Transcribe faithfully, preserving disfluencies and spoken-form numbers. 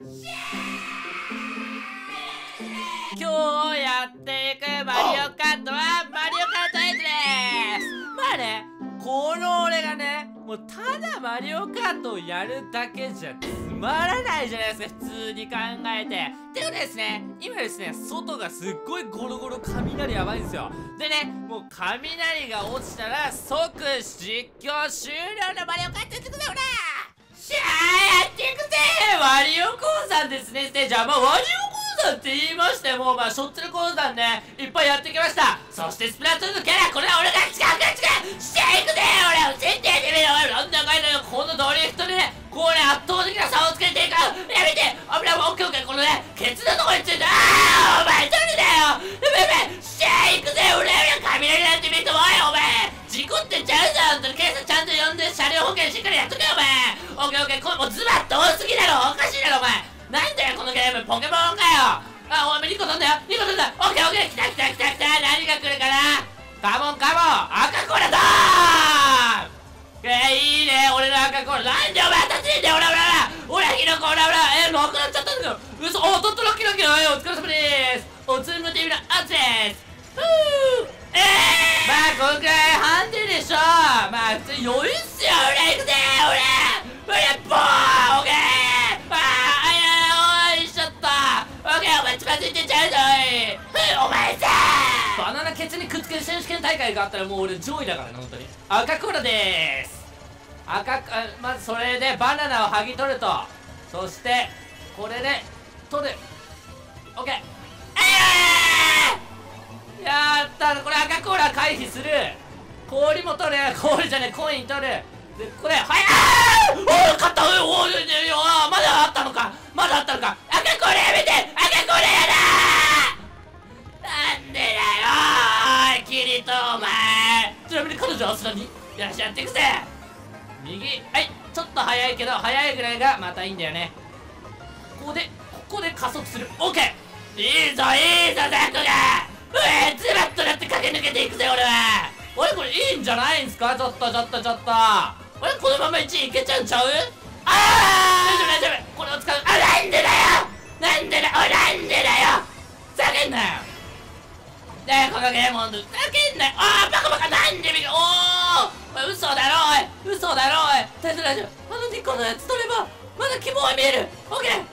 今日やっていくマリオカートはマリオカートエイトです。まあね、この俺がね、もうただマリオカートをやるだけじゃつまらないじゃないですか、普通に考えて。ってことでですね、今ですね、外がすっごいゴロゴロ雷やばいんですよ。でね、もう雷が落ちたら即実況終了のマリオカートってことだよな。しゃーやっていくぜマリオ鉱山ですね、ステージは。まあ、マリオ鉱山って言いましても、まあ、しょっちゅう鉱山ね、いっぱいやってきました。そしてスプラトゥーンのキャラ、これは俺が違う違うしていくぜ俺を全然やってみろ俺なんだかんだよ、このドリフトでね、これ圧倒的な差をつけていく。やめて危ない、オッケーオッケー、このね、ケツのとこについて、あーお前誰だよやべやべしていくぜ俺は雷なんて見るとおいお前事故ってちゃうぞ。本当に警察ちゃんと呼んで車両保険しっかりやっとけよお前。オッケーオッケー、これもうズバッと多すぎだろ、おかしいだろお前。なんだよこのゲーム、ポケモンかよ。あ、お前にこ飛んだよ、にこ飛んだ。オッケーオッケー、来た来た来た来た、何が来るかな。カモンカモン、赤コーラドーン。えー、いいね、俺の赤コーラ。なんでお前当たってんだよ、オラオラオラオラキノコオラオラ。えー、なくなっちゃったんだけど、嘘。お当たったラッキーラッキー。お疲れ様でーす。おつむてみのアツです。ふーえー、まあこんくらいハンデでしょ。まあ普通に余裕っすよ。俺行くぜ俺俺ボーオッケー。あーあいやおいしちゃった。オッケー、お前つまずいてんじゃうぞい。ふうお前さーバナナケツにくっつける選手権大会があったらもう俺上位だからね、本当に。赤コーラでーす。赤あまずそれでバナナを剥ぎ取ると、そしてこれで取る。オッケー。やったー、これ赤コーラ回避する。氷も取る。氷じゃねえ、コイン取る。でこれはいあーおー勝った。おおいやいやまだあったのかまだあったのか。赤コーラやめて、赤コーラやだー。なんでだよーおいキリトお前。ちなみに彼女はすらによしやっていくぜ。右はいちょっと速いけど速いぐらいがまたいいんだよね。ここでここで加速する。オッケー、いいぞいいぞザクがうえー、ズバッとなって駆け抜けていくぜ俺は。俺これいいんじゃないんすか。ちょっとちょっとちょっと俺このままいちいいけちゃうんちゃう。あー大丈夫大丈夫、これを使う。あなんでだよなんでだおいなんでだよふざけんなよねえこのゲームほんとふざけんなよ。あーバカバカなんで見る。おーおい嘘だろおい嘘だろおい大丈夫大丈夫、あのニコのやつ取ればまだ希望は見える。オッケー